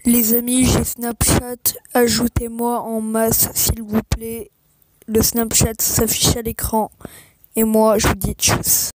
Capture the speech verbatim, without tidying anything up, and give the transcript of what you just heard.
Les amis, j'ai Snapchat, ajoutez-moi en masse s'il vous plaît. Le Snapchat s'affiche à l'écran. Et moi, je vous dis tchuss.